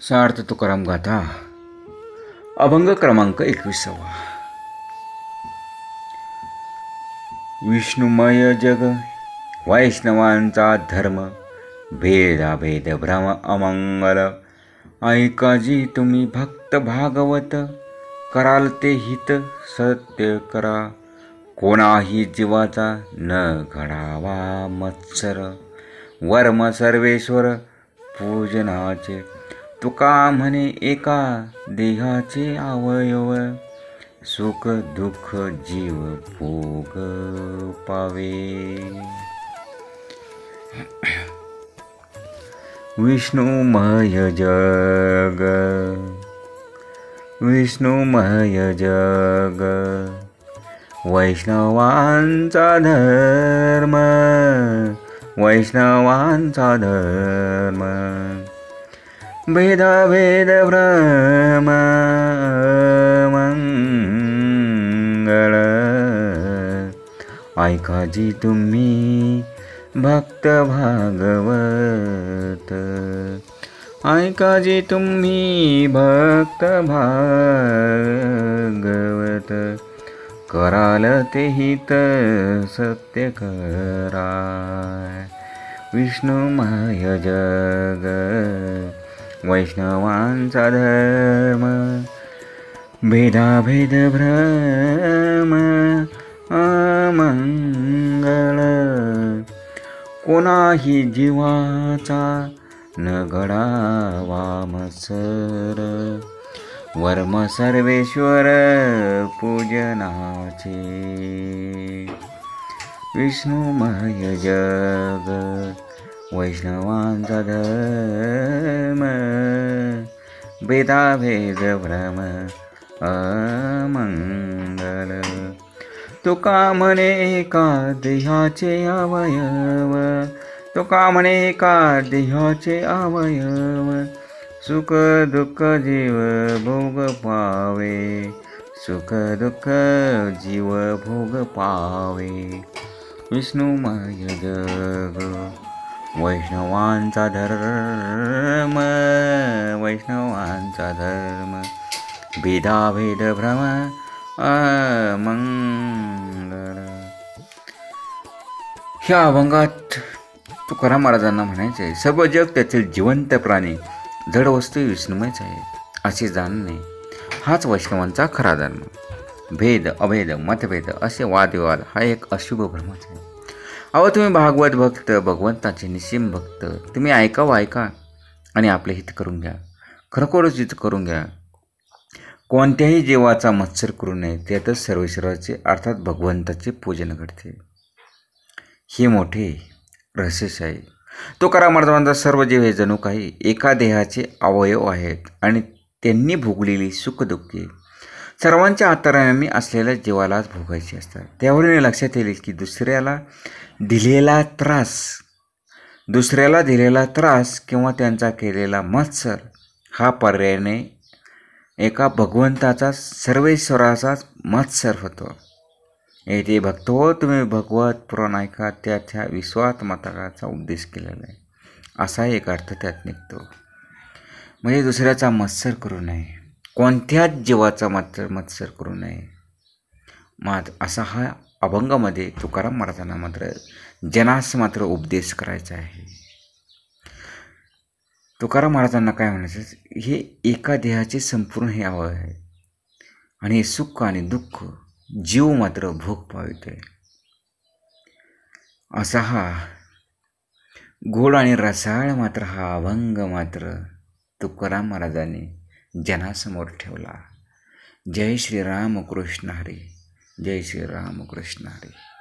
सार्थ तुकाराम गाथा अभंग क्रमांक 21. विष्णुमय जग वैष्णवांचा धर्म, भेदाभेद भ्रम अमंगल. ऐका जी तुम्ही भक्त भागवत, कराल ते हित सत्य करा. कोणाही जीवाचा न घडावा मत्सर, वर्म सर्वेश्वर पूजनाचे. तुका म्हणे एका देहाचे अवयव, सुख दुःख जीव भोग पावे. विष्णुमय जग विष्णुमय जग, वैष्णवांचा धर्म वैष्णवांचा धर्म. भेदाभेद भ्रम मंगळ. ऐका जी तुम्ही भक्त भागवत, ऐका जी तुम्ही भक्त भागवत. कराल ते हित सत्य करा. विष्णुमय जग वैष्णवांचा धर्म, भेदाभेद भ्रम अमंगळ. कोणाही जीवाचा न घडावा मत्सर, वर्म सर्वेश्वर पूजनाचे. विष्णुमय जग वैष्णवांचा धर्म, भेदाभेद भ्रम अमंगल. तुका म्हणे एका देहाचे अवयव, तुका म्हणे एका देहाचे अवयव. सुख दुःख जीव भोग पावे, सुख दुःख जीव भोग पावे. विष्णुमय जग वैष्णवांचा धर्म वैष्णवांचा धर्म. भेदाभेद भ्रम अमंगळ. ह्या अभंगात तुकाराम महाराजांना म्हणायचे, सर्व जग त्यातील जिवंत प्राणी जड वस्तू विष्णुमयच आहे असे जाणणे हाच वैष्णवांचा खरा धर्म. भेद अभेद मतभेद असे वादविवाद हा एक अशुभ भ्रमच आहे. अहो तुम्ही भागवत भक्त, भगवंताचे निसीम भक्त, तुम्ही ऐका आणि आपले हित करून घ्या, खरोखरच हित करून घ्या. कोणत्याही जीवाचा मत्सर करू नये, त्यातच सर्वेश्वराचे अर्थात भगवंताचे पूजन घडते. हे मोठे रहस्य आहे. तुकाराम महाराजांचा सर्व जीव हे जणू काही एका देहाचे अवयव आहेत आणि त्यांनी भोगलेली सुखदुःखे सर्वांच्या अंतराळाने असलेल्या जीवालाच भोगायची असतात. त्यावरून लक्षात येईल की दुसऱ्याला दिलेला त्रास किंवा त्यांचा केलेला मत्सर हा पर्यायाने एका भगवंताचा सर्वेश्वराचाच मत्सर होतो. येथे भक्त हो तुम्ही भगवत पुराण ऐका, त्याच्या विश्वात्मकाचा उपदेश केलेला आहे असा एक अर्थ त्यात निघतो. म्हणजे दुसऱ्याचा मत्सर करू नये, कोणत्याच जीवाचा मत्सर करू नये. असा हा अभंगामध्ये तुकाराम महाराजांना मात्र जनास मात्र उपदेश करायचा आहे. तुकाराम महाराजांना काय म्हणायचं, हे एका देहाचे संपूर्ण हे अवयव आहे आणि सुख आणि दुःख जीव मात्र भोग पावितोय. असा हा गोड आणि रसाळ मात्र हा अभंग मात्र तुकाराम महाराजांनी जनासमोर ठेवला. जय श्रीराम कृष्ण हरी, जय श्रीराम कृष्ण हरी.